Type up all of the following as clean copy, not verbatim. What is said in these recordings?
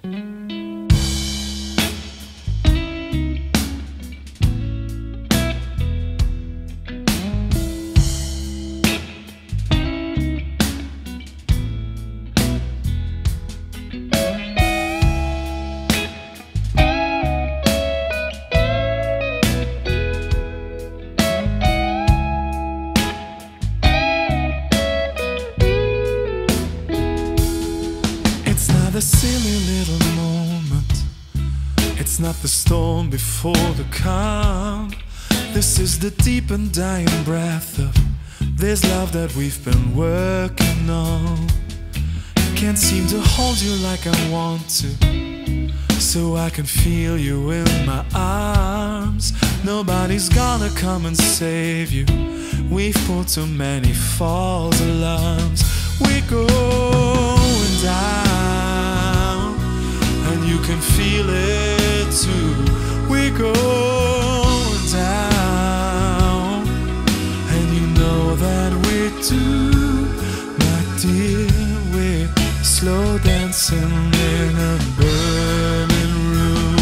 A silly little moment. It's not the storm before the calm. This is the deep and dying breath of this love that we've been working on. Can't seem to hold you like I want to, so I can feel you in my arms. Nobody's gonna come and save you. We've put too many false alarms. We're going down, and you can feel it too. We're going down, and you know that we're due. My dear, we're slow dancing in a burning room.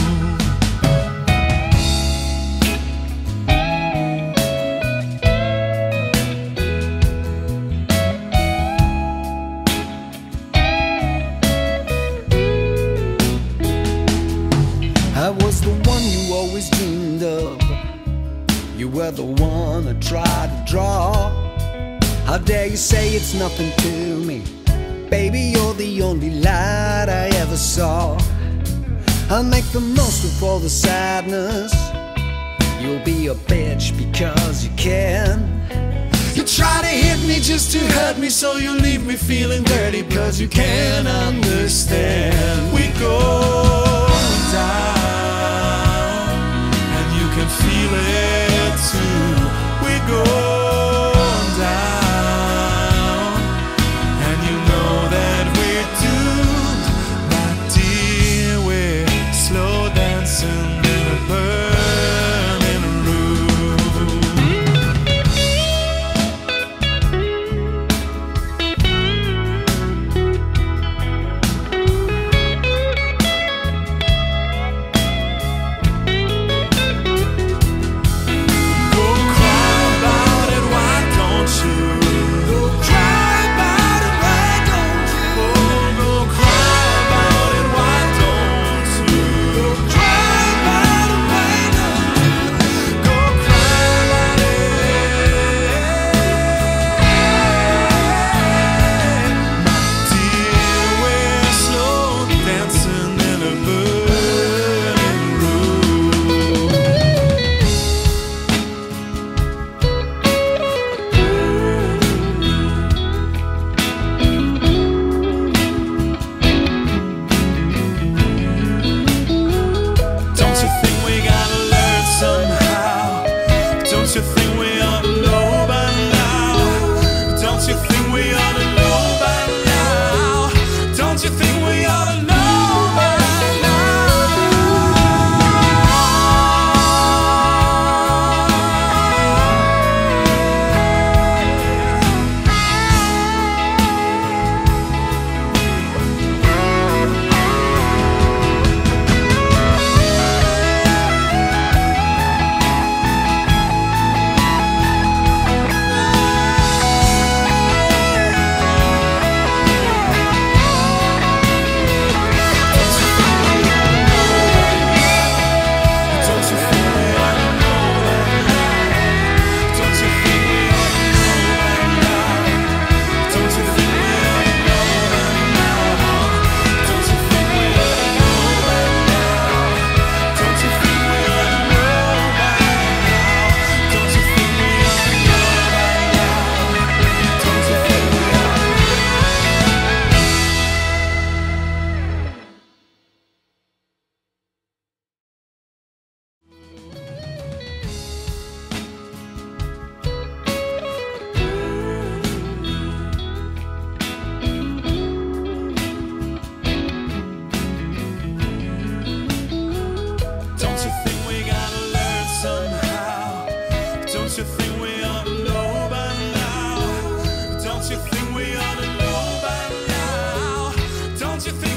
I was the one you always dreamed of. You were the one I tried to draw. How dare you say it's nothing to me? Baby, you're the only light I ever saw. I'll make the most of all the sadness. You'll be a bitch because you can. You try to hit me just to hurt me, so you leave me feeling dirty because you can't understand. We go down, and you can feel it too. We go down, and you know that we're doomed. My dear, we're slow dancing in a burning room. Go cry about it, why don't you? Go cry about it, why don't you? Oh, go cry about it, why don't you? Go cry about it, why don't you? Go cry about it. My dear, we're slow dancing in a burning room. Don't you think we gotta learn somehow? Don't you think we ought to know by now? Don't you think we ought to know by now? Don't you think we ought to know by Don't you think we gotta learn somehow? Don't you think we ought to know by now? Don't you think we ought to know by now? Don't you think